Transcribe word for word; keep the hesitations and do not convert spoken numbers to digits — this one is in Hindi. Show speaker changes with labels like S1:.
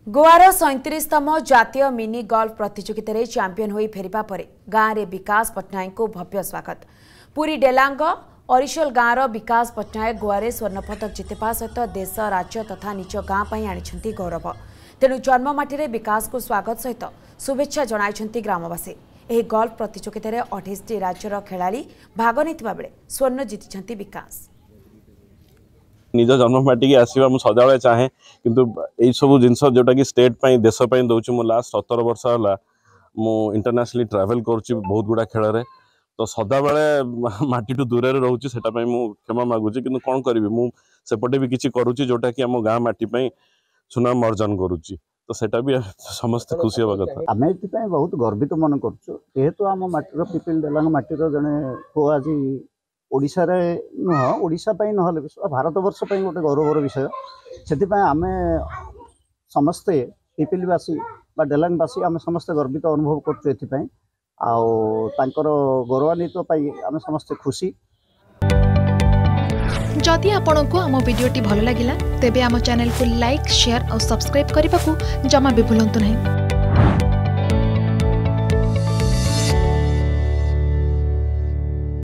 S1: गोवार सैंतीसतम जातीय मिनी गल्फ प्रतियोगिता रे चैंपियन होई फेरिबा परे गाँव रे विकास पट्टनायक को भव्य स्वागत। पुरी डेलांग अरिशल गाँवर विकास पट्टनायक गोवारे स्वर्ण पदक जितवा सहित देश राज्य तथा निज गाँ पर आनी गौरव। तेणु जन्ममाटी रे विकास को स्वागत सहित शुभेच्छा जणाइछंती ग्रामवासी। एही गल्फ प्रतियोगिता रे अठाईस टी राज्यर खेलाड़ी भाग नेतिबा बेले स्वर्ण जीतिछंती विकास।
S2: निज जन्ममाटी की आसवा मुझे सदाबले चाहे किंतु यही सब जिनस जोटा कि स्टेट पाई देश पाई दौर मु लास्ट सतर वर्ष है मु इंटरनेशनली ट्रैवल करुच्ची बहुत गुड़ा खेल रे तो सदाबले माटी टू दूर रोचे से क्षमा मागुची कि कौन करी मुझे भी किसी करुच्ची जोटा कि आम गाँ माटी सुनाम अर्जन करुच्ची तो सेटा भी समस्त खुशी हवा कथा।
S3: आम ये बहुत गर्वित मन करेतु आम माटीर पिपिल डेलांग माटीर जड़े पुओ आज ओडिशा रे नुह ओडिशा पाई नहले भारत वर्ष पाई गोटे गौरवर विषय से आम समस्ते पिपिलवासी बा डेलांगवासी आम समस्ते गर्वित अनुभव कर गौरवान्वित आम समस्ते खुशी।
S4: जदि आपंक आम भिडी भल लगा तेब आम चैनल को लाइक शेयर और सब्सक्राइब करने को जमा भी भूलु नहीं।